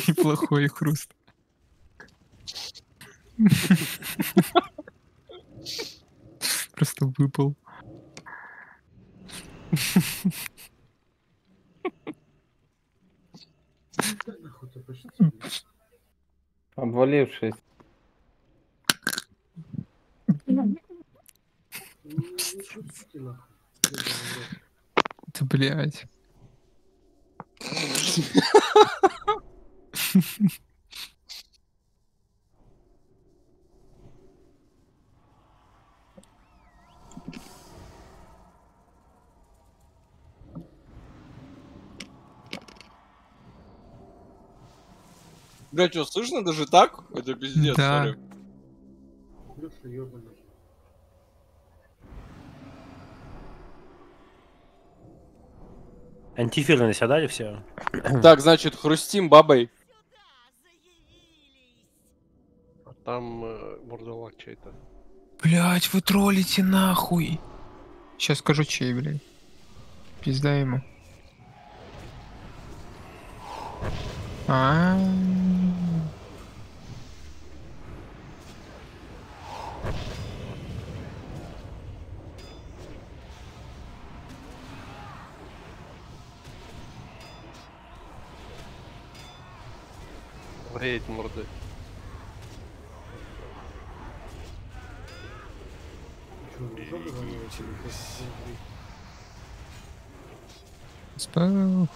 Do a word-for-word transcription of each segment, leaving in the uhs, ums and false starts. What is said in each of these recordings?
Неплохой хруст. Просто выпал. Обвалившись. Да блять. Блять, что, слышно даже так? Это пиздец, Да. сори. Антифиры наседали все? Так, значит, хрустим бабой. Там э, мордовак чей-то. Блять, вы троллите нахуй. Сейчас скажу чей, блядь. Пизда ему. А. Греет морды. Спал.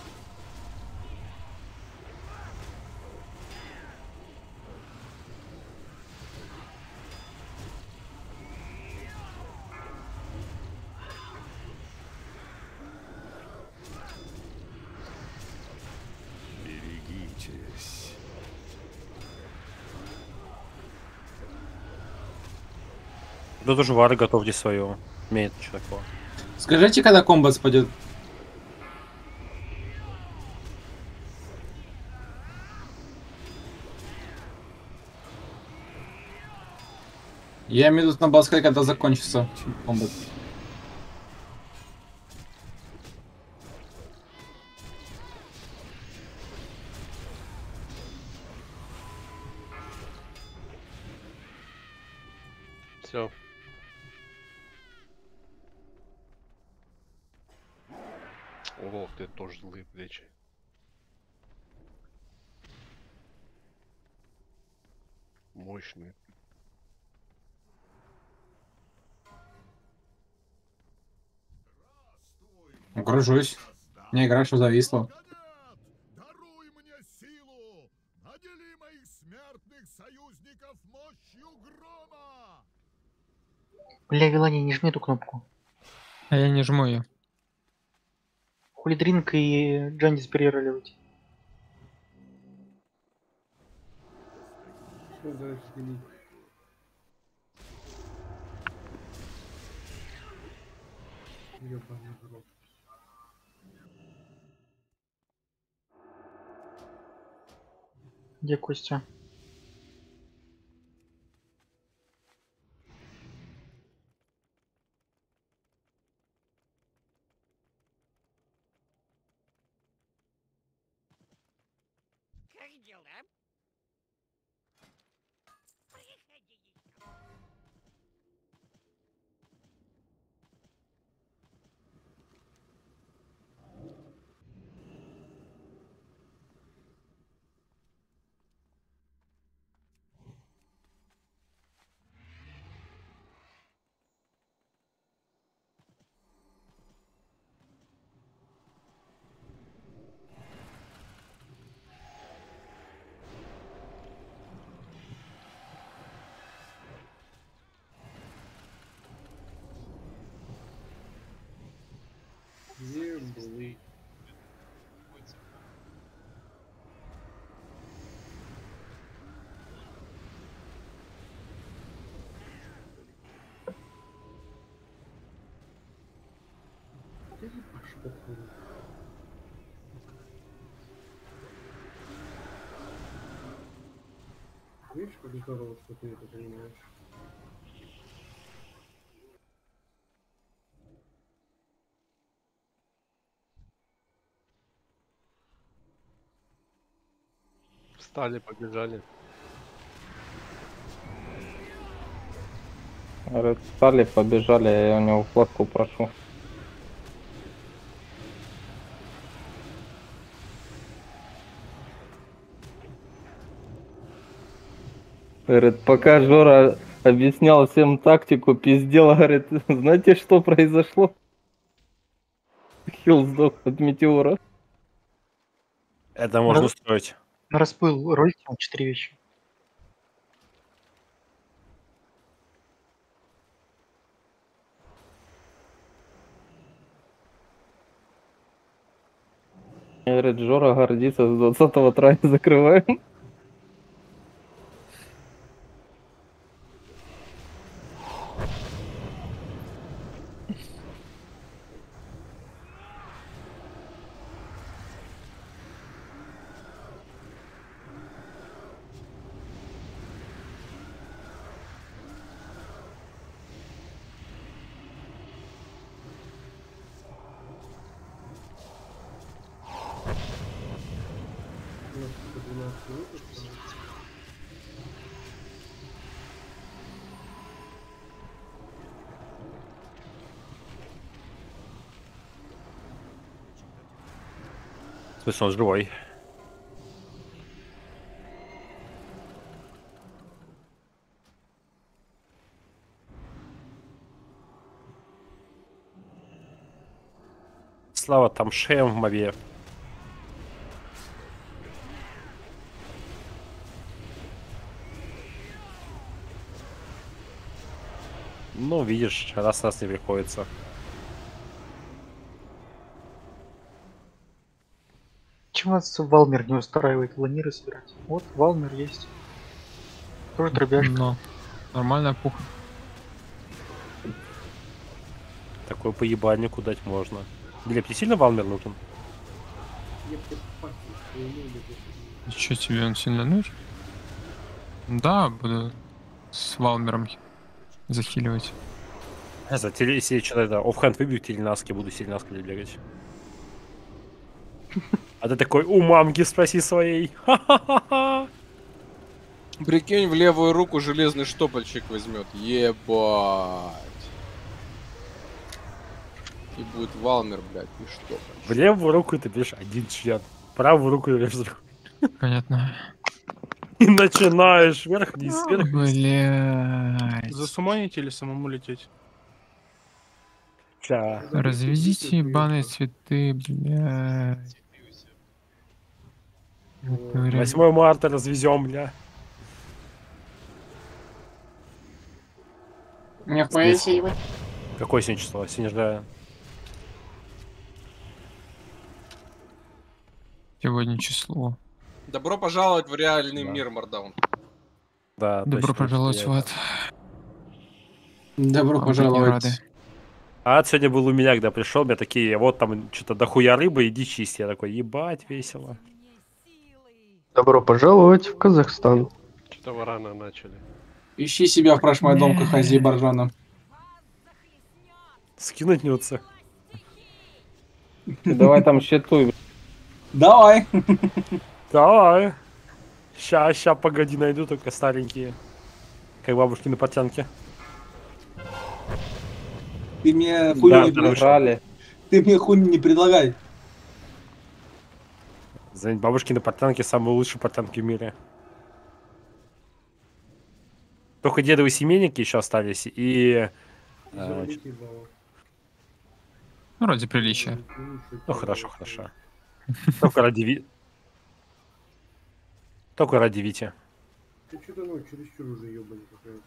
Берегитесь. Тут уже Вара, готовьте свою. Умеет что такое. Скажите, когда комбат спадет? Я имею в виду, надо было сказать, когда закончится комбат. Все. Ого, ты тоже злые плечи. Мощные. Гружусь. Не игра, что зависла. Даруй мне силу! Надели моих смертных союзников мощью грома! Бля, Вилани, не жми эту кнопку. А я не жму ее. Хули Дринк и Джандис перероливать. Что дальше делить? Ёбаный в рот. Где Костя? Как дела? Земли. Видишь, как здорово, что ты это понимаешь? Встали, побежали. Говорит, встали, побежали, я у него флотку прошу. Говорит, пока Жора объяснял всем тактику, пиздел, говорит, знаете, что произошло? Хилл сдох от метеора. Это можно Да. устроить. На распыл ролики там четыре вещи. Говорит, Жора гордится, с двадцатого трая закрываем. У нас по двенадцать минут осталось. В смысле, он живой. Слава там шеем в мове. Ну, видишь, раз раз не приходится. Чем вас Валмер не устраивает ланиры собирать? Вот Валмер есть. Тоже дробяшка. Но. Нормальная пуха. Такой поебальнику дать можно. Глеб, тебе сильно Валмер нужен? Я бы пахнет, что ему или Че тебе он сильно нужен? Да, буду с Валмером захиливать. За теле, если что-то да, оффхенд выбью теленаски, буду теленаски бегать. А ты такой, у мамки спроси своей. Ха-ха-ха-ха. Прикинь, в левую руку железный штопольчик возьмет. Ебать. И будет Валмер, блядь, и штопольчик. В левую руку ты берешь один член, в правую руку берешь другой. Понятно. И начинаешь вверх-вниз, вверх-вниз. Блядь. Засуманить или самому лететь? Ща. Разведите ебаные цветы, блядь. восьмое марта развезем, бля. У меня в поэзии его. Какое сегодня число? Сегодня же, да. Сегодня число. Добро пожаловать в реальный Да. мир, Мардаун. Да, Добро точно, пожаловать точно, в я ад. Добро Вам быть не пожаловать. рады. А ад сегодня был у меня, когда пришел, меня такие, вот там что-то дохуя рыбы, иди чисти. Я такой, ебать, весело. Добро пожаловать в Казахстан. Что-то вы рано начали. Ищи себя в прошмайдом Хази Баржана. Скинуть нюцы. Давай там щитуй. Давай. Давай. Ща, ща, погоди, найду только старенькие. Как бабушкины портянки. Ты мне Да, хуй да, не пред- Брали. Ты мне хуй не предлагай. Знаете, бабушкины портянки самые лучшие портянки в мире. Только дедовы семейники еще остались, и... э, заработать ебало. Ну, ради приличия. ну, хорошо, хорошо. Только ради Ви... Только ради Вити. Ты что-то, ну, чересчур уже ебаный какая-то.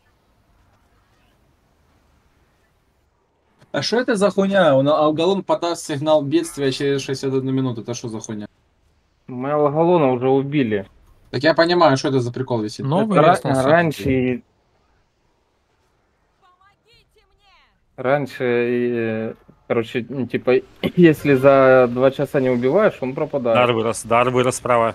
А что это за хуйня? Он Алгалон подаст сигнал бедствия через шестьдесят одну минуту. Это что за хуйня? Мы Алгалона уже убили. Так я понимаю, что это за прикол висит. Новый Ра- реснулся. раньше... Раньше, э, короче, ну, типа, если за два часа не убиваешь, он пропадает. Дар вырос, дар вырос справа.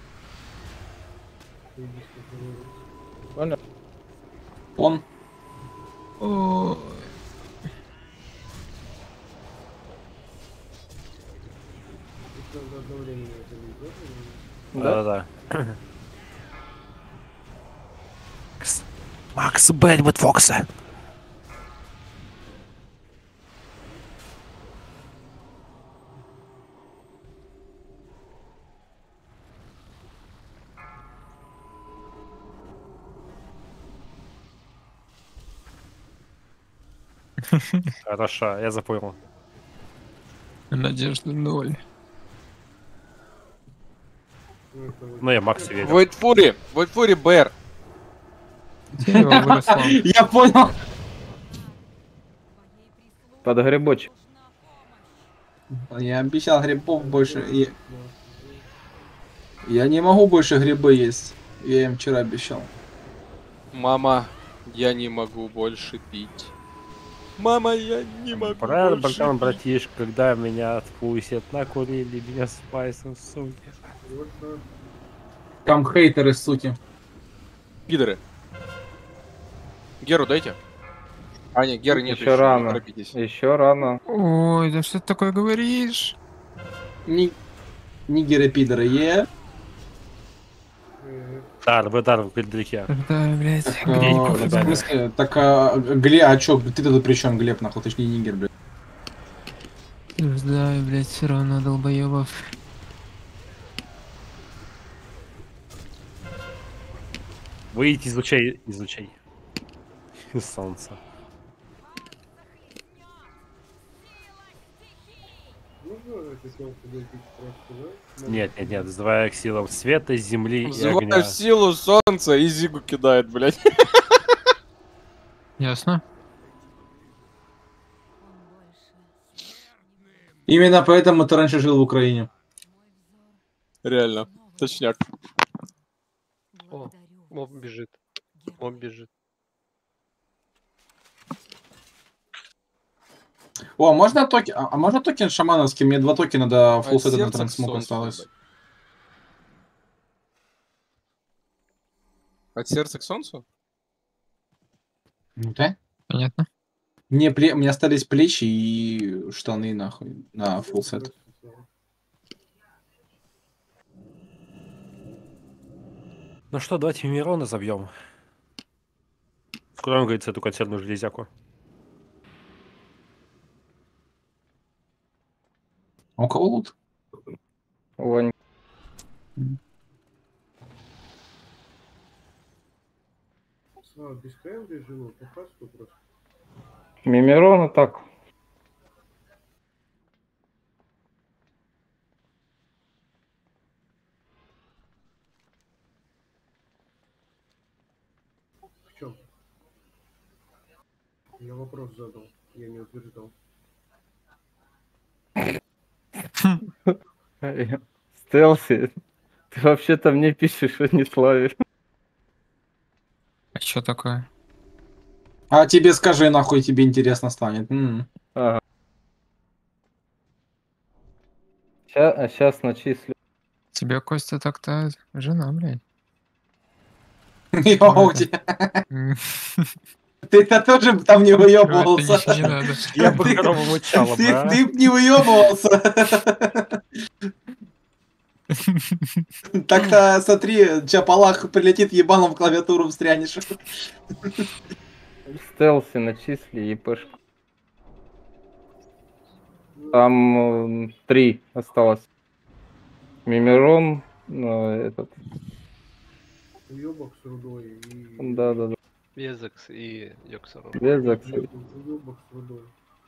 Понял? Он. О, Это за одновременно это не сделано. Да-да-да. Макс Бенвуд Фокса. Хорошо, я запомнил. Надежды ноль. Ну, я Максу верю. Войд Фури! Войд Фури БР! Дерево выросло. Я понял. Под грибочек. Я обещал грибов больше. и- Я не могу больше грибы есть. Я им вчера обещал. Мама, я не могу больше пить. Мама, я не могу Брат, больше братан, пить. братишка, когда меня отпустят, накурили меня спайсом, суки. Там хейтеры, суки. Пидоры. Геру дайте. А, нет, Геры нет Еще еще, рано. не торопитесь. Еще рано. Ой, да что ты такое говоришь? Ни... Нигеры, пидоры, е. Дар, вы дар в Гильдрике. Да, блядь, Так, гренько. а, в смысле, так, а, Гле, а чё, ты тут при чем, Глеб, нахуй, ты ж не нигер, блядь. Да, блядь, все равно долбоебов. Выйти из лучей, из лучей. Из солнца. Можно это сделать, подойти просто, да? Нет, нет, нет, взывая к силам света, земли и Взываю огня. в силу солнца и Зигу кидает, блядь. Ясно? Именно поэтому ты раньше жил в Украине. Реально. Точняк. О, моб бежит. Моб бежит. О, можно токен, а а можно токен шамановский? Мне два токена до От фулсета на сердца к трансмок солнцу, осталось. блядь. От сердца к солнцу? Ну да? Понятно. Мне, пле... Мне остались плечи и штаны, нахуй, на фулсет. Ну что, давайте Мирона забьем. Куда он говорится эту консервную железяку? А у кого лут? Вань. А, без КМ режима, по фасту просто. Мимирона так. В чем? Я вопрос задал, я не утверждал. Стелси, ты вообще-то мне пишешь, а не славишь. А что такое? А тебе скажи, нахуй, тебе интересно станет. М. Ага. Сейчас, сейчас начислю. Тебе, Костя, так-то жена, блядь. Ёлки. М, Ты-то тоже там не это выебывался. еще не надо. Я бы корову мычала, Ты, бра. ты б не выебывался. Так-то, смотри, Чапалах прилетит, ебаном в клавиатуру встрянешь. Стелси начисли епешку. Там э, три осталось. Мимирон, ну, этот. Уебок с рудой и... Да, да, да. Безекс и Йоксарон. Без акций. Уебок с рудой.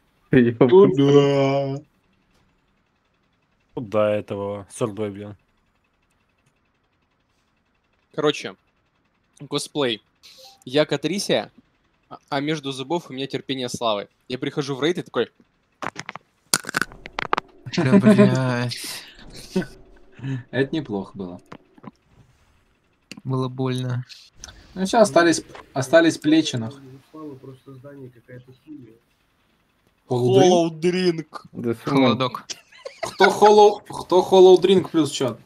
Туда. Куда этого? Сордой, блин. Короче, косплей. Я Катрисия, а- а между зубов у меня терпение славы. Я прихожу в рейд и такой... Да, блядь. Это неплохо было. Было больно. Ну все, остались, остались плечи, нахуй. У Славы просто здание какая-то химия. Холодринк? Холоудринг. Да, сумма. Холодок. Кто холоу, кто холоудринк плюс чат?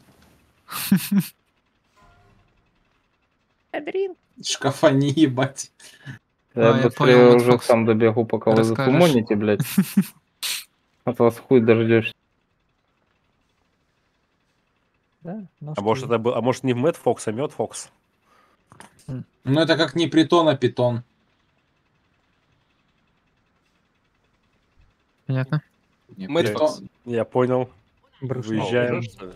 Шкафа не ебать. Я А, я быстрее понял, уже Фокс. сам добегу, пока вы Расскажешь. затуманите, блядь. От вас хуй дождешься. Да? А может это был, а может не Мэтт Фокс, а Мед Фокс? Ну это как не притон, а питон. Понятно. Мэтт Окей. Фокс. Я понял. Брюс Выезжаем. уже, что ли?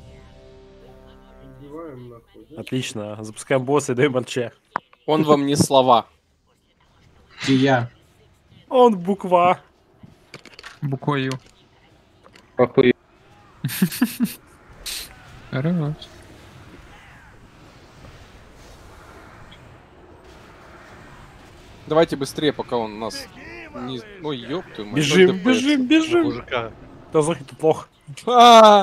Убиваем нахуй, да? Отлично. Запускаем босса и даем арче. Он вам не слова. И я. Он буква. Буквою. Похуй. Хорош. Давайте быстрее, пока он нас не... Ой, ёб твою мать. Бежим, ноль дэ пэ эс. бежим, бежим. Мужика. Да захи тут лох. А!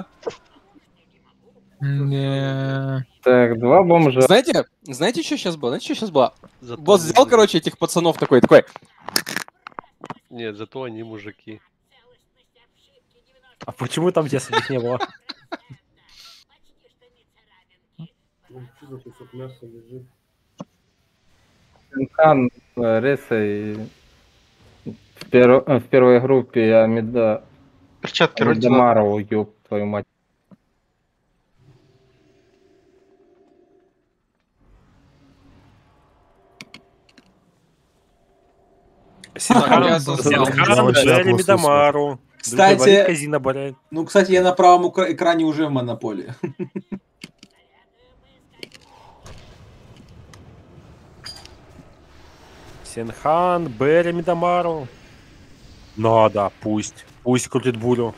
Да. Так, два бомжа. Знаете, знаете, что сейчас было? Знаете, что сейчас было? Зато Босс они взял, мужики. короче, этих пацанов такой, такой. Нет, зато они мужики. А почему там тех не было? Ну, что за кусок мяса лежит? Хан, э, Реса и в, перв- э, в первой группе Амида... Перчатки родила. Амидамарову, ёб твою мать. Так, я Синхан, создал. Синхан, Джереми Дамару. Кстати- Казина болеет. Ну, кстати, я на правом экра- экране уже в монополии. Синхан, Береми Дамару. Ну да, пусть. Пусть крутит бурю.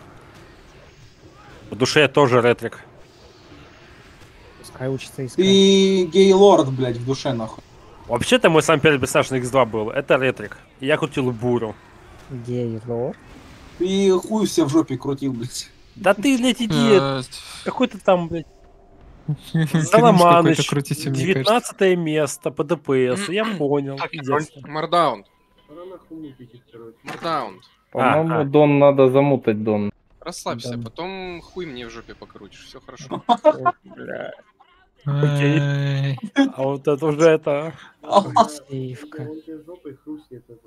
В душе я тоже ретрик. Пускай учится искать. Ты гей-лорд, блядь, в душе, нахуй. Вообще-то мой самый первый персонаж на икс два был. Это ретрик. И я крутил бурю. Гей-лор. Ты хуй все в жопе крутил, блядь. Да ты, блядь, иди. Э, Какой ты там, блядь. кринж какой-то Заломаныч. крутите, мне кажется. девятнадцатое место по ДПС. Я понял. Так, Пиздец. Мардаун. Пора нахуй мутить их, короче. Мардаун. По-моему, Ага. Дон надо замутать, Дон. Расслабься, Да. потом хуй мне в жопе покрутишь. Все хорошо. Окей. Ай, А вот это уже это... Сейвка. Он тебе жопой хрустнет это.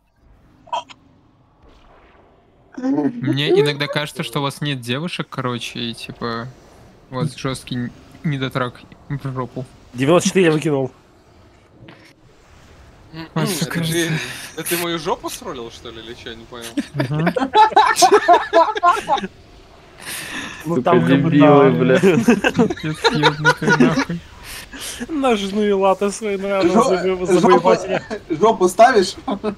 Мне иногда кажется, что у вас нет девушек, короче, и типа у вас жесткий недотрак в жопу. девяносто четыре выкинул. Вот, Это кажется. ты, это ты мою жопу сролил, что ли, или что? Я не понял. Ну Сука, там как бы дебилы, да. бля. Пиздец, ёбнутый нахуй. Ножные латы свои, наверное, Жо- завоевателя. Жопу, завоевателя. жопу ставишь?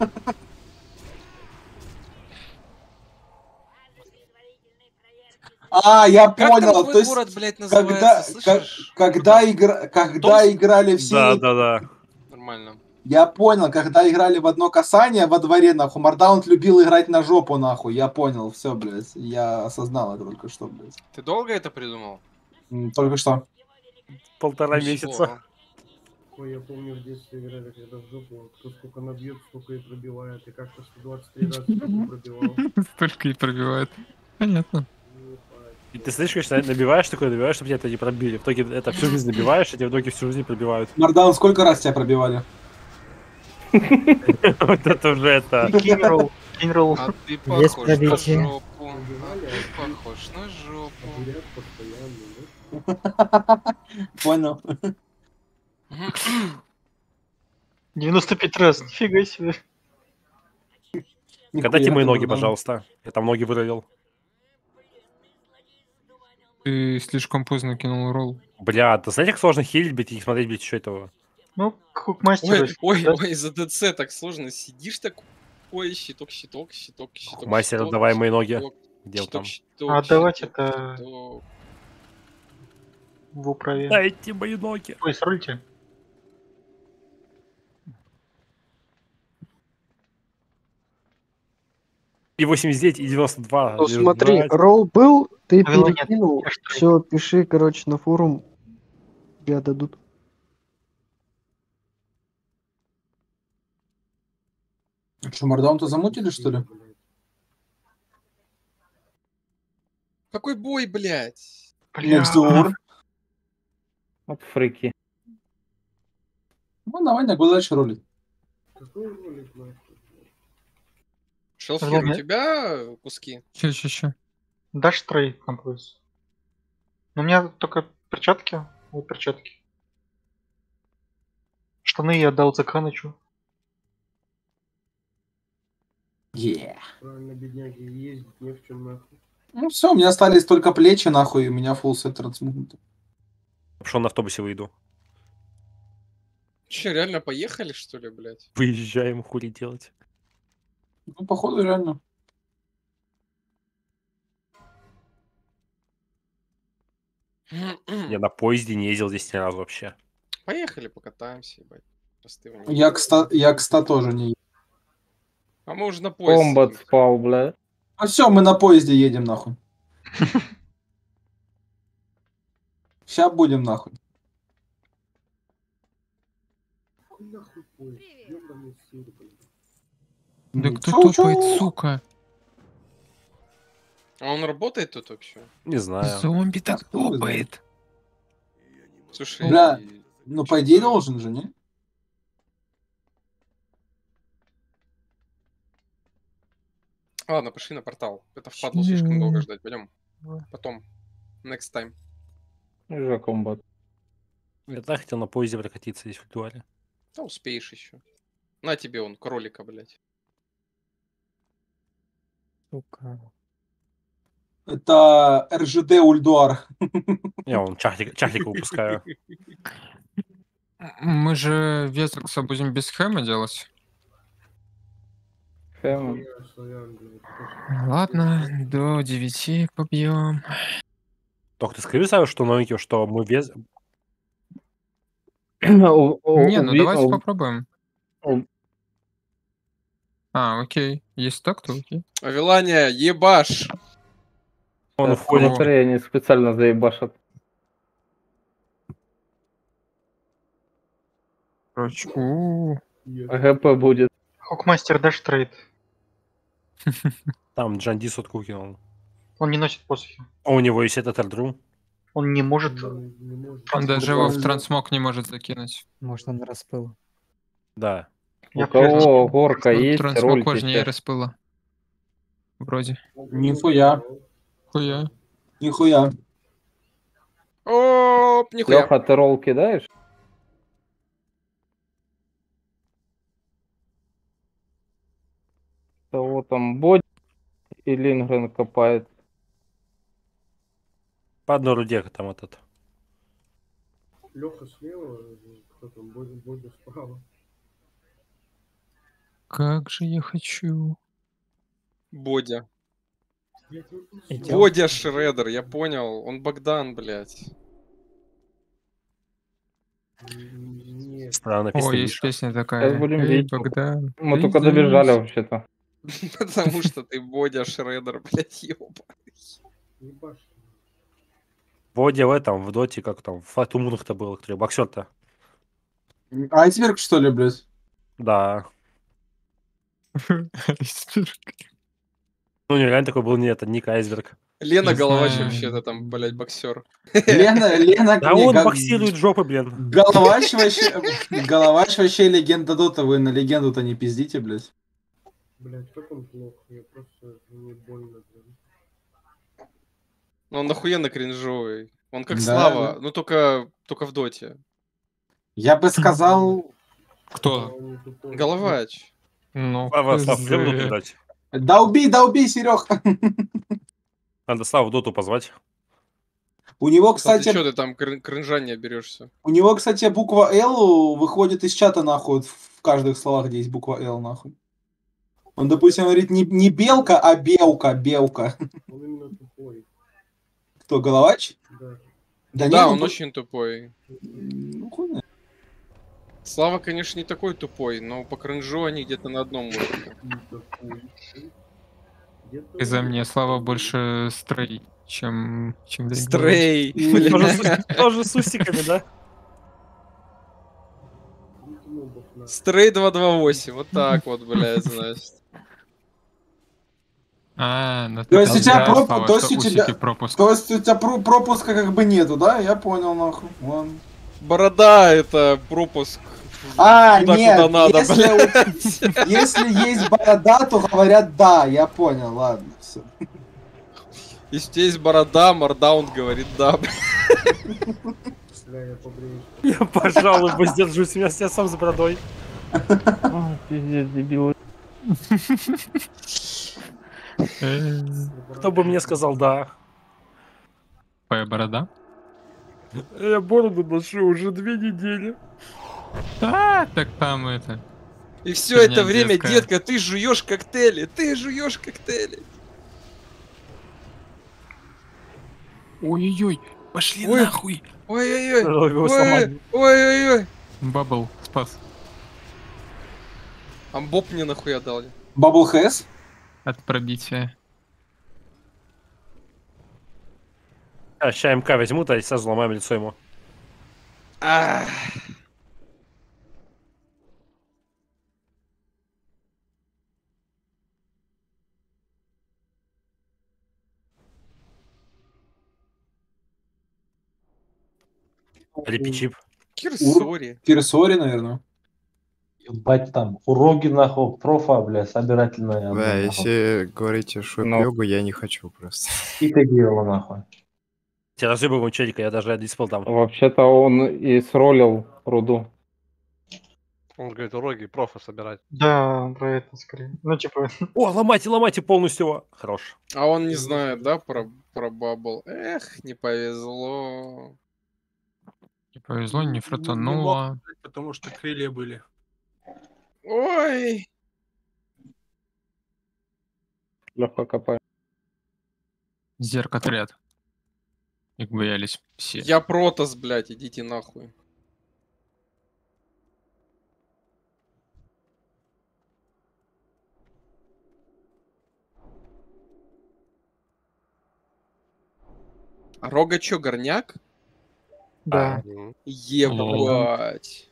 А, я Как там понял. твой То есть, город, блядь, когда, называется, ка- слышишь? когда, игра, когда Томск? играли все... Да, да, да. Нормально. Я понял, когда играли в одно касание во дворе, нахуй, Мардаунт любил играть на жопу, нахуй. Я понял, все, блядь. Я осознал это только что, блядь. Ты долго это придумал? М, Только что. Полтора Ничего. месяца. Ой, я помню, в детстве играли, когда в жопу, кто сколько набьет, столько и пробивает. И как-то сто двадцать три раза жопу пробивал. Столько и пробивает. Понятно. И ты слышишь, конечно, набиваешь такое, набиваешь, чтобы тебя это не пробили. В итоге это всю жизнь набиваешь, и тебя в итоге всю жизнь пробивают. Мардаун, сколько раз тебя пробивали? Вот это уже это... Кинь ролл. Кинь ролл. А ты Есть похож на пробитие. жопу. А ты похож на жопу. Бурят постоянно, да? Понял. девяносто пять раз. Нифига себе. Катайте мои ноги, Нихуя ты, пожалуйста. Я там ноги вырылил. Ты слишком поздно кинул ролл. Бля, ты знаете, как сложно хилить, блядь, и смотреть, блядь, что этого? Ну, хукмастер. Ой, ой, ой, за ДЦ так сложно. Сидишь такой, щиток, щиток, щиток, щиток. Мастер, щиток, давай мои ноги. щиток, Где он щиток, там? щиток, А отдавать щиток, это- щиток. В управе. Дайте мои ноги. Ой, срольте. И восемьдесят девять, и девяносто два. Ну, лежат. смотри, ролл был, ты А его нет. перекинул, Я что? все, пиши, короче, на форум, тебе дадут. Что, Мардаун-то замутили, что ли? Какой бой, блядь? Next door. Вот фрики. Ну, давай, не дальше ролить. Какой ролик, нахуй? Шелфир, у Ладно. тебя куски? Че, че, че? Дашь трейд на пояс? У меня только перчатки. Вот перчатки. Штаны я отдал Цаканычу. Yeah. Правильно, бедняги, ездить не в чем нахуй. Ну все, у меня остались только плечи, нахуй, и у меня full сет трансмутнутый. Пошел на автобусе выйду. Че, реально поехали, что ли, блядь? Выезжаем, хули делать. Ну, походу, реально. Я на поезде не ездил здесь ни разу вообще. Поехали, покатаемся, ебать. Простывание. Я, кста... я, кста, тоже не еду. А мы уже на поезде. Комбат спал, бля. А все, мы на поезде едем, нахуй. Сейчас будем, нахуй. Какой нахуй поезд? Ёбаный сыр, блядь. Да Ну, кто чё, топает, чё? сука? А он работает тут вообще? Не знаю. Зомби так топает. Слушай, Бля, и- ну, по идее, должен же, не? Ладно, пошли на портал. Это впадло слишком долго ждать. Пойдем. Потом. Next time. Уже комбат. Я так хотел на поезде прокатиться здесь в дуале. Да успеешь еще. На тебе он, кролика, блядь. Сука. Это эр жэ дэ Ульдуар. Я вон чахлик, чахлика выпускаю. Мы же Везекса будем без хэма делать. Хэм. Я славян, блядь. Ладно, до девяти побьем. Только ты скажи, Саша, что новенький, что мы вез... Не, ну Не, давайте попробуем. у- А, окей. Если так, то окей. Авилания, ебаш! Он Э, входит. Смотри, они специально заебашат. Короче, у ГП будет. Хокмастер дашь трейд. Там Джанди сотку кинул. Он не носит посохи. А у него есть этот Элдрум. Он не может. Не может. Он даже его в трансмог не может закинуть. Может, он распыл. Да. У Я кого горка Ну, есть, трансмог рольте важнее сейчас. распыла. Вроде. Нихуя. Хуя. Нихуя. Оп, нихуя. Леха, ты ролл кидаешь? Того там Боди и Лингрен копает. По одной руде там этот. Леха слева, кто там, Бодя, Бодя справа. Как же я хочу. Бодя. Идём. Бодя Шредер, я понял. Он Богдан, блядь. Нет. Странно О, написано. есть Миша. песня такая. Сейчас будем Эй, видеть. Богдан. Мы эй, только зовись. добежали вообще-то. Потому что ты Бодя Шредер, блядь, ёба. Ебашь. Водя в этом, в доте, как там, в Фатумунах-то был, который боксер-то. Айсберг, что ли, блядь? Да. Ну, нереально такой был, не это, Ник Айсберг. Лена Не Головач знаю. вообще-то там, блядь, боксер. Лена, Лена... Да не, он Га- боксирует жопы, блин. Головач вообще... Головач вообще легенда дота, вы на легенду-то не пиздите, блядь. Блядь, как он плох, я просто мне больно, блядь. Ну, он охуенно кринжовый. Он как Да, Слава, да. ну только, только в доте. Я бы сказал... Кто? Он не тупой. Головач. Ну, Слава, Слав, хз. где в доту дать? Да убей, да убей, Серег. Надо Славу в доту позвать. У него, Кстати, кстати, что ты там крин- кринжа не оберешься? у него, кстати, буква Л выходит из чата, нахуй, вот в каждых словах, где есть буква Л, нахуй. Он, допустим, говорит не, не белка, а белка, белка. Он именно тупой. Кто, Головач? Да. Да, Да, нет, он ну, очень тупой. ну, хуй знает. Слава, конечно, не такой тупой, но по кринжу они где-то на одном уровне. Не тупой. Где-то Из-за он- мне Слава больше стрей, чем... чем Дрейк Стрей. Блин. Тоже, с- тоже с усиками, да? Видите, мобов на- Стрей два два восемь, вот так вот, блядь, значит. А, ну То есть у тебя да, проп- Слава, то есть что у тебя- усики пропуск. То есть у тебя про- пропуска как бы нету, да? Я понял, нахуй. Ладно. Борода это пропуск. А, Туда, нет, куда надо, если, блядь. у- если есть борода, то говорят да, я понял, ладно, все. Если у тебя есть борода, мордаун говорит да. Бля, я побреюсь. Я, пожалуй, воздержусь, у меня я сам с бородой. А, пиздец, дебил. Кто бы мне сказал да? Твоя борода? Я бороду ношу уже две недели. А, так там это. И все Фигня это время, детская. детка, ты жуешь коктейли, ты жуешь коктейли. Ой-ой-ой, пошли Ой. нахуй. Ой-ой-ой, Надо его ой, сломать. ой-ой-ой. Бабл, спас. Амбоп мне нахуя дали. Бабл хэс? От пробития. А, ща МК возьму, то и сразу ломаем лицо ему. Ах. Лепичип. Кирсори. Кирсори, наверное. Ебать там, уроки нахуй, профа, бля, собирательная. Да, если говорите, что Но- йогу, я не хочу просто. И ты делала нахуй. Тебе разъебываем челика, я даже диспел там. Вообще-то он и сролил руду. Он говорит, уроки профа собирать. Да, про это скорее. Ну, типа, О, ломайте, ломайте полностью его. Хорош. А он не знает, да, про, про бабл? Эх, не повезло. Не повезло, не Не мог фрутануло. сказать, потому что крылья были. Ой. Легко копай. Зерк отряд. Их боялись все. Я протас, блядь, идите нахуй. А Рога чё, горняк? да. Мгм. Ебать.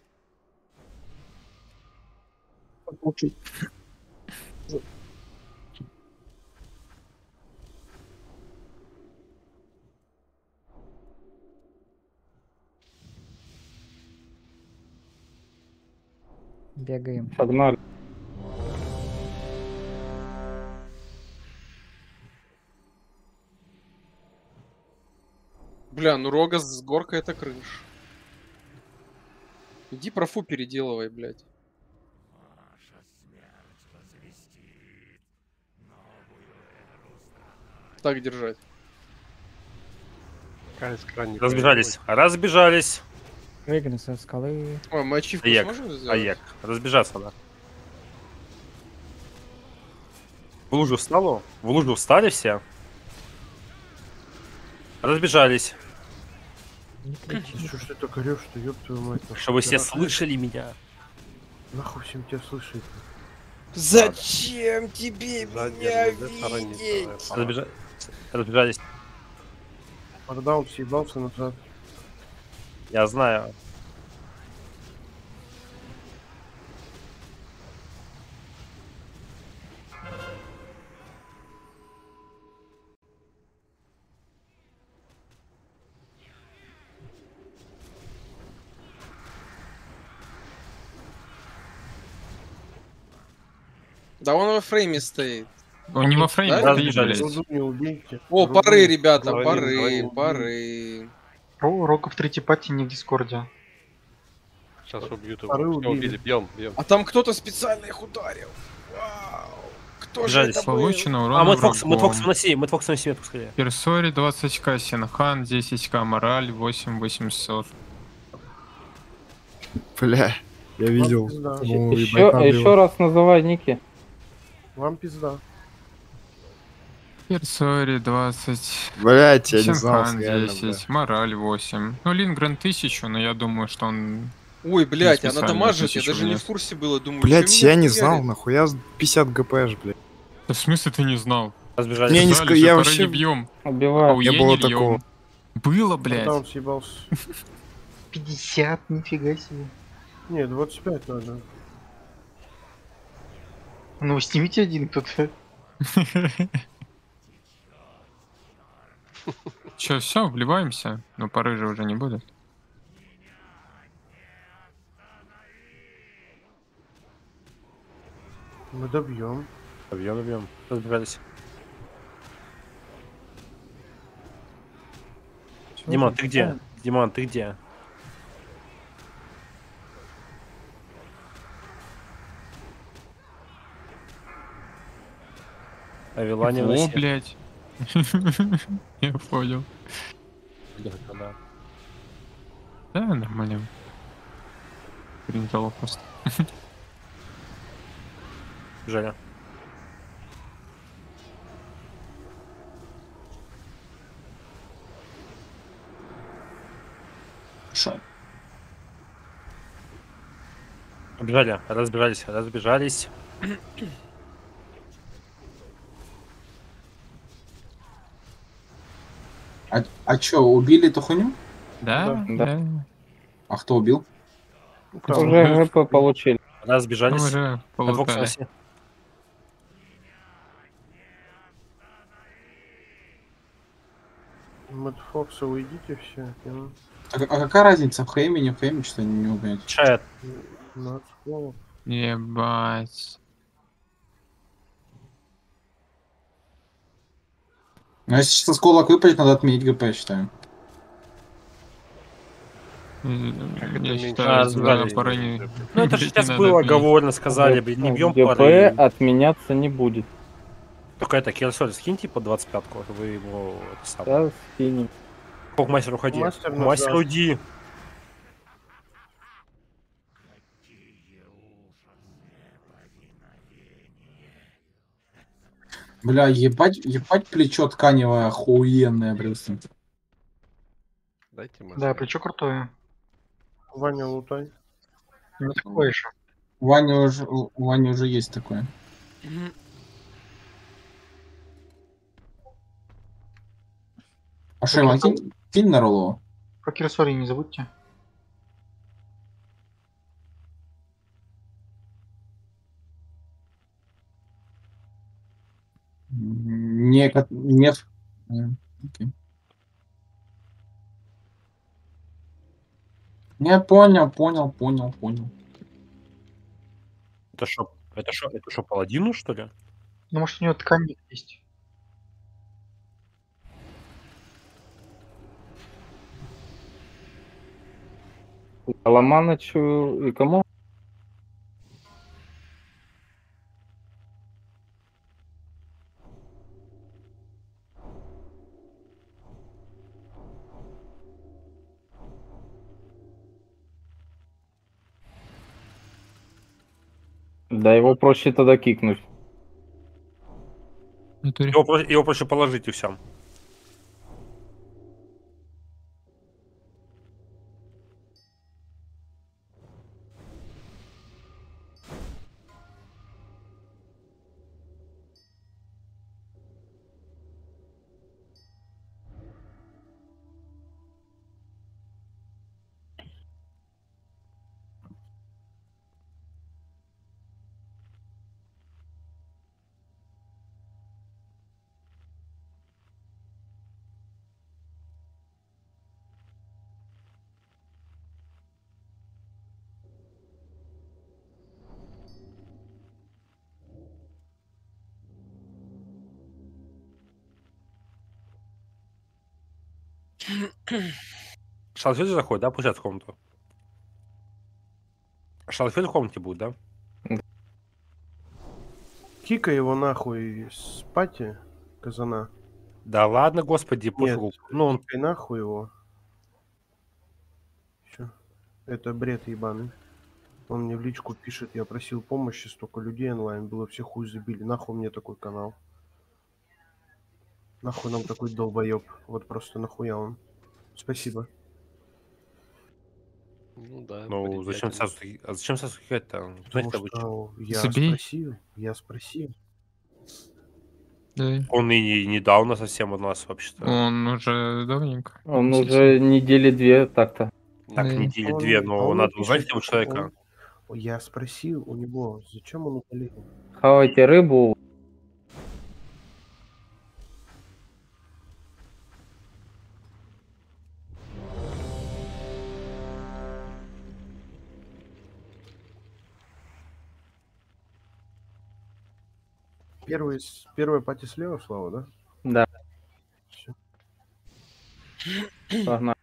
Бегаем. Погнали. Бля, ну Рога с горкой это крыш. Иди профу переделывай, блядь. Так держать. Какая скранник. Разбежались. Разбежались. Прыгну со скалы. Ой, мы ачивку Аек. сможем сделать? Аек. Разбежаться надо. В лужу встало? В лужу встали все? Разбежались. Не кричи. Что ж ты так орешь, что ёб твою мать? нахуй Чтобы все тебя- слышали меня. Нахуй всем тебя слышать? Зачем тебе Сзади меня РВД сторонник, видеть? э, пора. Разбежа- Разбежались. Пардаун съебался назад. Я знаю. Да он во фрейме стоит. Он не во фрейме Да? стоит, Разбежались. блядь. Руду не убейте. О, Руду- пары, ребята, Руду пары, не пары. Ро- Рока в третьей пати, не в Дискорде. Сейчас убьют Пары его. Всё, убили. убили, бьем, бьем. А там кто-то специально их ударил. Вау. Кто же Бежались. это был? Получено урона А, Мэтфокс, врагом. Мэтфокс выноси, Мэтфокс выноси метку скорее. Персори двадцать ка, Синхан десять ка, Мораль восемь восемьсот. Бля, я видел. пизда. по-моему, Еще, ебать, надо еще его. раз называй ники. Вам пизда. Персори двадцать, Блять, я не знал, Синхан реально, десять, Мораль восемь. Ну, Лингрен тысячу, но я думаю, что он... Ой, блядь, она специально дамажит, я тысячу даже не внес. в курсе было, думаю, Блять, чё я меня не хуярит? знал, нахуя пятьдесят гпш, блядь. Да в смысле ты не знал? Разбежались. Не, не Знали ск- же, я пора вообще- не бьем. Убиваю. Ауе Не было не бьем. такого. Было, блядь. Пардаун съебался. пятьдесят, нифига себе. Не, двадцать пять надо. Ну, снимите один кто-то. Че, все, вливаемся? Ну, пары же уже не будет. Мы добьем. Добьем, добьем. Разбежались. Диман, ты где? Диман, ты где? Авелане О, на блядь. Я понял. Да. Да, нормально. Приняло просто. Женя. Шо? Побежали, разбежались, разбежались. А, а чё, убили эту хуйню? Да, Да. да. А кто убил? Уже ГП получили. Разбежались. Уже полутали. Фокусе. Мэтт Фокса, уйдите все. Я... А, а какая разница в хейме, не в хейме, что-то не могу понять. Чат. На слово. Ебать. Ну, если сейчас осколок выпадет, надо отменить ГП, я считаю. Я А, считаю, за разбежались. пора не... Ну это же блядь, не сейчас надо было отменять. оговорено, сказали, блин, не бьем ГП пары. отменяться не будет. Только это, Кельсоль, скиньте по двадцать пятку, вот вы его это сам. Да, скинем. К мастеру уходи. Мастер К мастеру назад. уйди. Бля, ебать, ебать плечо тканевое охуенное просто. Дайте мы. Да, плечо крутое. Ваня, лутай. Ну такое же. У Вани уже, у Вани уже есть такое. А что, Иван, кинь, кинь на Роллова? Про Кирсори не забудьте. Не, ко- нет. М, окей. Не, понял, понял, понял, понял. Это что, это что, это что, паладину, что ли? Ну, может, у него ткань есть. Ломанычу и кому? Да его проще тогда кикнуть. Его, про- его проще положить и все. Шалфель заходит, да, получается, в комнату? Шалфель в комнате будет, да? Кика его нахуй с пати, казана. Да ладно, господи, Нет, пофигу. ну он и нахуй его. Чё? Это бред ебаный. Он мне в личку пишет, я просил помощи, столько людей онлайн было, все хуй забили. Нахуй мне такой канал? Нахуй нам такой долбоеб? Вот просто нахуя он? Спасибо. Ну да. Ну, зачем бредятина. сразу, а зачем сразу кикать-то? Потому Знаете, что я Забей. спросил, я спросил. Да. он и не, не дал нас совсем от нас вообще-то. Он уже давненько. Он уже недели две так-то. Так, Да. недели Он- две, а но он надо пишет, узнать этого человека. он- Я спросил у него, зачем он удалил. Хавайте рыбу. Первый, с- первая пати слева, Слава, да? Да. Всё. Погнали.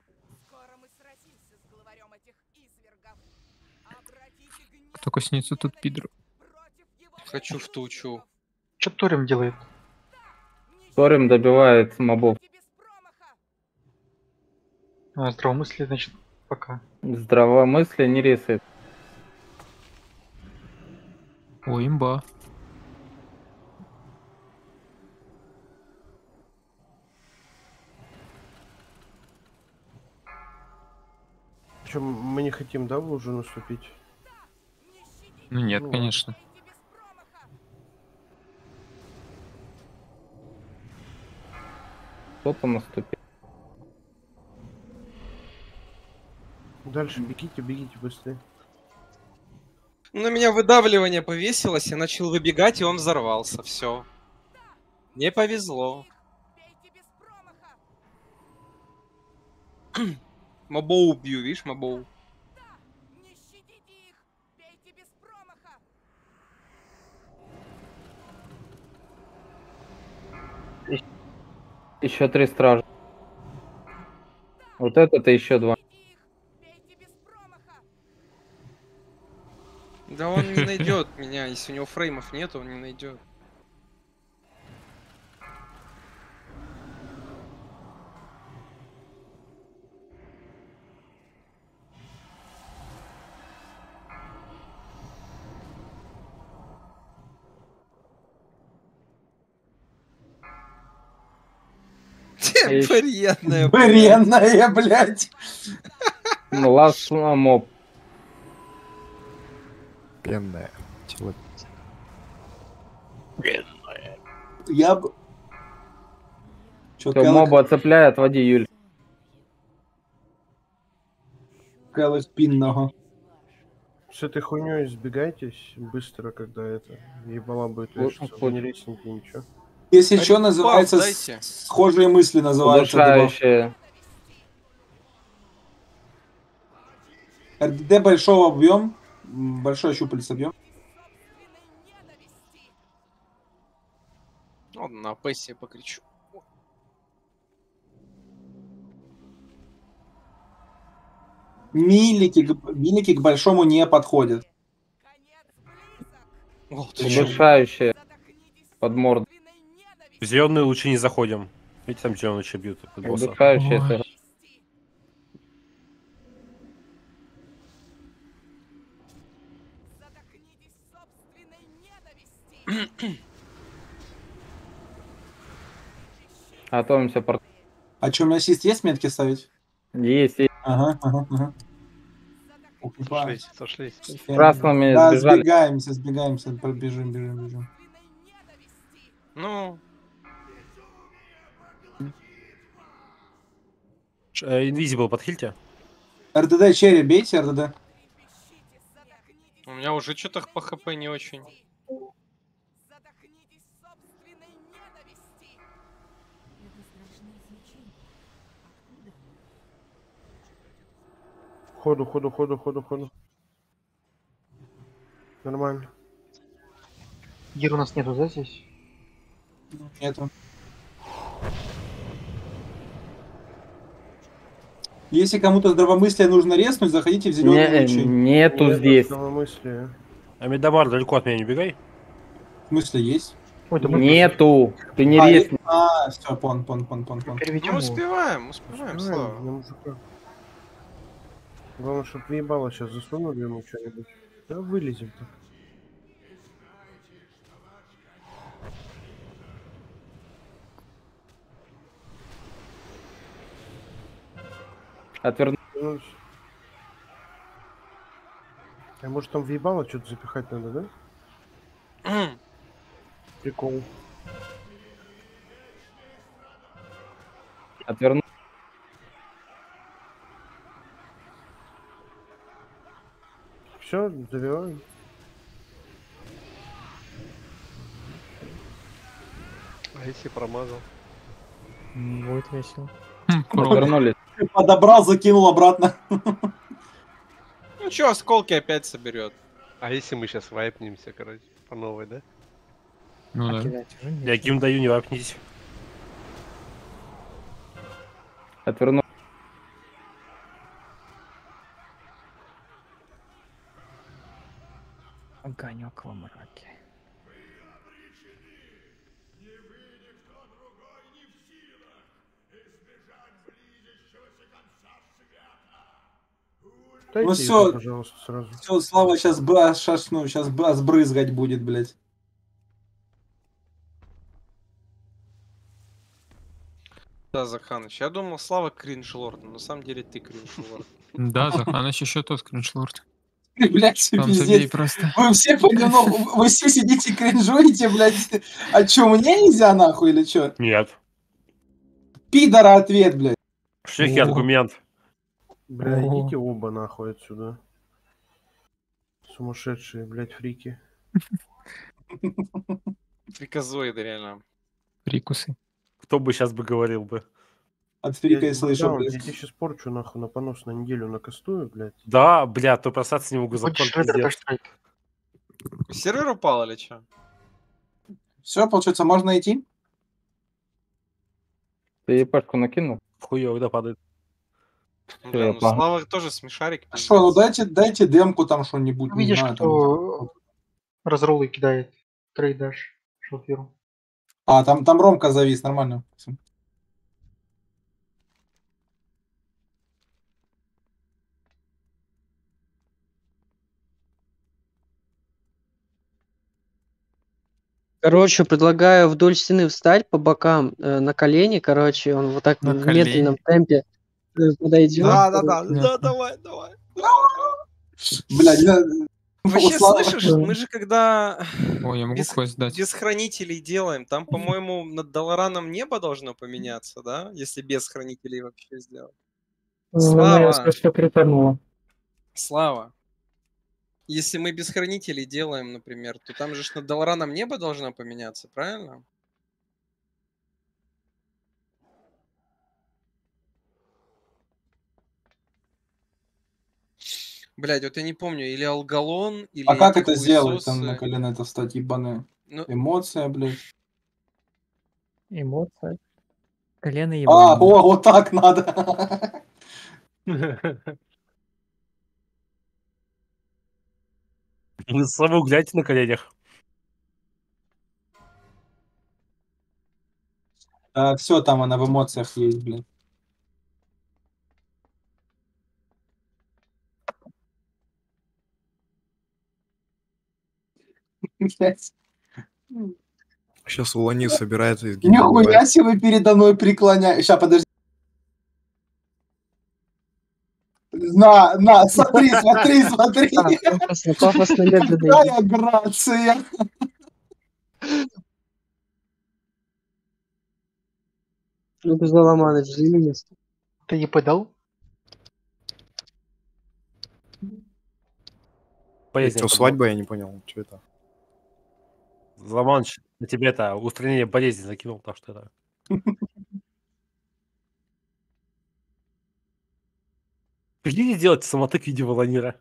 Кто коснется, тут пидор. Хочу в тучу. Что Торим делает? Торим добивает мобов. А, здравомыслие, значит, пока. Здравомыслие не рисает. Ой, имба. Причем мы не хотим, да, уже наступить? Ну нет, Ну, конечно. Кто-то наступил. Дальше бегите, бегите быстрее. На меня выдавливание повесилось, я начал выбегать, и он взорвался. Все. Не повезло. Мобоу убью, видишь, мобоу. Еще три стража. Вот этот и еще два. Да он не найдет меня, если у него фреймов нет, он не найдет. Бренная. Бренная, блядь. Лас моб. Пенная. Тело. Я бы... Чё, Все, Кэлла- моба цепляй, отводи, Юль. Кэлла спинного. С этой хуйней избегайтесь быстро, когда это ебала будет Вот, вешаться. вот. Вы не рейсните ничего. Если А что, ребаф называется дайте. с- схожие мысли называются. дебаф. Удушающая. эр дэ дэ большого объем, м, большой щупальц объем. Ладно, на пэссе покричу. Милики, к- милики к большому не подходят. О, ты чё? Удушающая. Под морду. В зеленую лучше не заходим. Видите, там зеленые лучше бьют под босса. Удушающая. Ой. это- Готовимся. пор- А что, у меня ассист есть метки ставить? Есть, есть. Ага, ага, ага. Укрепаю. Сошлись, сошлись. С красными Да, сбежали. сбегаемся, сбегаемся, бежим, бежим, бежим. Ну, Инвизибл подхильте. эр дэ дэ черри, бейте эр дэ дэ. у меня уже что-то по хп не очень. Ходу, ходу, ходу, ходу, ходу. Нормально. Гир у нас нету, да, здесь? Нету. Если кому-то здравомыслие нужно резнуть, заходите в зеленые Не- лучи. нету Нет здесь. здравомыслия. А Медомар, далеко от меня не бегай. В смысле есть? Ой, да мы Нету. Ты не А, резни. а, все, пон, пон, пон, пон, пон. переведем Мы его. успеваем, успеваем, Правильно, Слава. на мужика. Главное, чтобы въебало сейчас засунули ему что-нибудь. Да вылезем так. Отверну. Вернулись. А может там въебало что-то запихать надо, да? Прикол. Отверну. Все, забиваем. А если промазал? М, Будет весело. Хм, круто. Отвернулись. Подобрал, закинул обратно. Ну чё, осколки опять соберет. А если мы сейчас вайпнемся, короче, по новой, да? Ну А да. кидать уже Я нечего. ким даю, не вапнитесь. Отверну. Огонек во мраке. Дайте Ну это, все, пожалуйста, сразу. все, Слава сейчас бы шашну, сейчас бы сбрызгать будет, блядь. Да, Заханыч, я думал, Слава кринж-лорд, но на самом деле ты кринж-лорд. Да, Заханыч еще тот кринж-лорд. Блядь, Там забей пиздец. просто. Вы все понемногу, вы все сидите кринжуете, блядь. А чё, мне нельзя нахуй или чё? Нет. Пидора ответ, блядь. Шихи аргумент. Бля, О. идите оба нахуй отсюда. Сумасшедшие, блядь, фрики. Фриказоиды, реально. Прикусы. Кто бы сейчас бы говорил бы? От фрика я Я слышу, даун, блядь. я тебе сейчас порчу нахуй на понос на неделю накастую, блядь. Да, бля, то просаться не могу закон Будешь редер пиздец. дашь. Сервер упал или что? Все, получается, можно идти? Ты епашку накинул? Хуёво, да, падает. Ну, Всё, бля, я ну погнал. Слава тоже смешарик. А что, ну дайте, дайте демку там что-нибудь, не Видишь, знаю. Там. кто разролы кидает. Трейдаш шоферу. А, там, там Ромка завис, нормально. Всё. Короче, предлагаю вдоль стены встать по бокам э, на колени, короче, он вот так На в медленном колени? темпе э, подойдет. Да, да, да, короче. да, давай, давай. Бля, не- Вообще, Слава- слышишь, мы же когда Ой, я могу без, квест дать. без хранителей делаем, там, по-моему, над Доллараном небо должно поменяться, да? Если без хранителей вообще сделать. Слава, Что припорнуло. Слава. Если мы без хранителей делаем, например, то там же ж над Доллараном небо должно поменяться, правильно? Блядь, вот я не помню, или Алгалон, или А как эти это сделать, там хуесосы. на колено это встать, ебаные? Ну, Эмоция, блядь. Эмоция. Колено А, ебаное. о, вот так надо. Вы саму гляньте на коленях. Все, там она в эмоциях есть, блин. Блядь. Сейчас Улани собирается из гильдии Нихуя убивать. себе вы передо мной преклоняете. Сейчас, подожди. На, на, смотри, смотри, смотри. А, пафосно, пафосно медленно идет. Какая грация. Ну, без Ламанович, извини. Ты не подал? Поездим, Что, это свадьба, я не понял, что это? Ламанович, на тебе это устранение болезни закинул, так что это. Прикиньте делать самотык в виде волонира.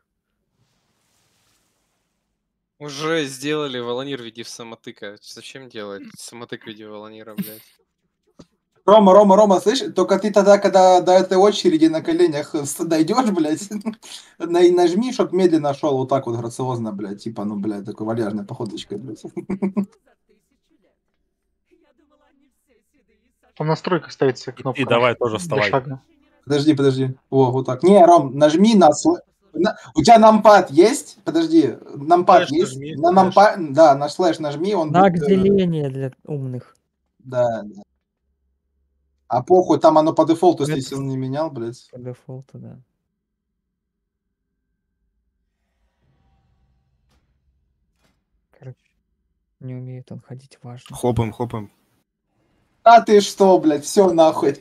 уже сделали Волонир в виде самотыка. Зачем делать самотык в виде Волонира, блядь? Рома, Рома, Рома, слышь, только ты тогда, когда до этой очереди на коленях с- дойдешь, блядь, на- и нажми, чтоб медленно шел вот так вот грациозно, блядь, типа, ну, блядь, такой вальяжной походочкой, блядь. В настройках ставится кнопка. И давай тоже для вставай. шага. Подожди, подожди. О, вот так. Не, Ром, нажми на... сл- на- У тебя нампад есть? Подожди, нампад Слэш есть? нажми, На слэш. нампад, да, на слэш нажми, он Знак будет... э, деления для умных. Да, да. А похуй, там оно по дефолту, Это- если он не менял, блядь. По дефолту, да. Короче, не умеет он ходить, важно. Хлопаем, хлопаем. А ты что, блядь, все нахуй.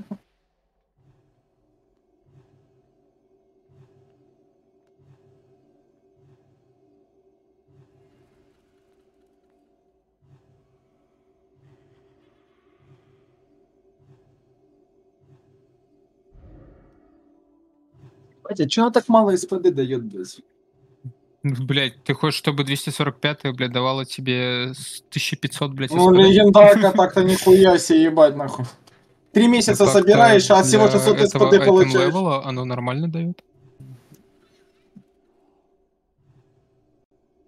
Батя, чё она так мало СПД дает, блядь? Блять, ты хочешь, чтобы двести сорок пятая, блядь, давала тебе с тысяча пятьсот, блядь, Ну, СПД? легендарка так-то нихуя себе, ебать, нахуй. Три месяца Ну, так-то собираешь, а всего для шестьсот этого СПД получаешь. айтем-левела оно нормально дает.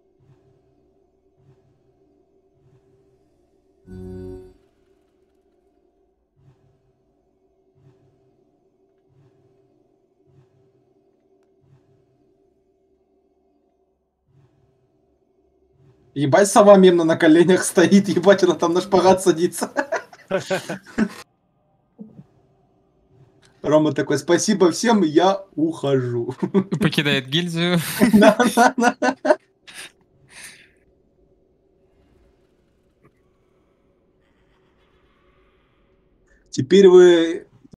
Ебать, сова мемно на коленях стоит, ебать, она там на шпагат садится. Рома такой, спасибо всем, я ухожу. Покидает гильдию. Теперь вы